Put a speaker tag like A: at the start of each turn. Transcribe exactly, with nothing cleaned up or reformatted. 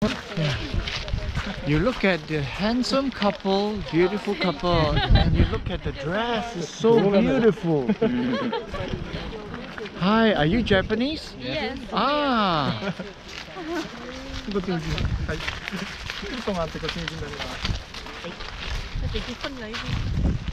A: Yeah. You look at the handsome couple, beautiful couple, and you look at the dress, it's so beautiful. Hi, are you Japanese?
B: Yes.
A: Ah.
C: ご注意。はい。ちょっと待って、ご注意になります。はい。
B: だって結婚ない